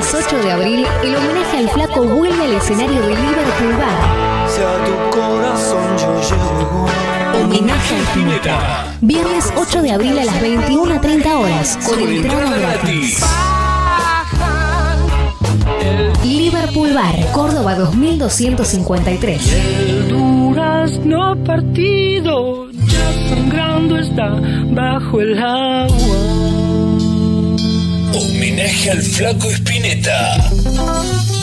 viernes 8 de abril, el homenaje al Flaco vuelve al escenario de Liverpool Bar. Si a tu corazón yo llego. Homenaje al Spinetta. Viernes 8 de abril a las 21:30 horas, con entrada gratis. Liverpool Bar, Córdoba 2253. El durazno partido ya sangrando está bajo el agua. Homenaje al Flaco Spinetta.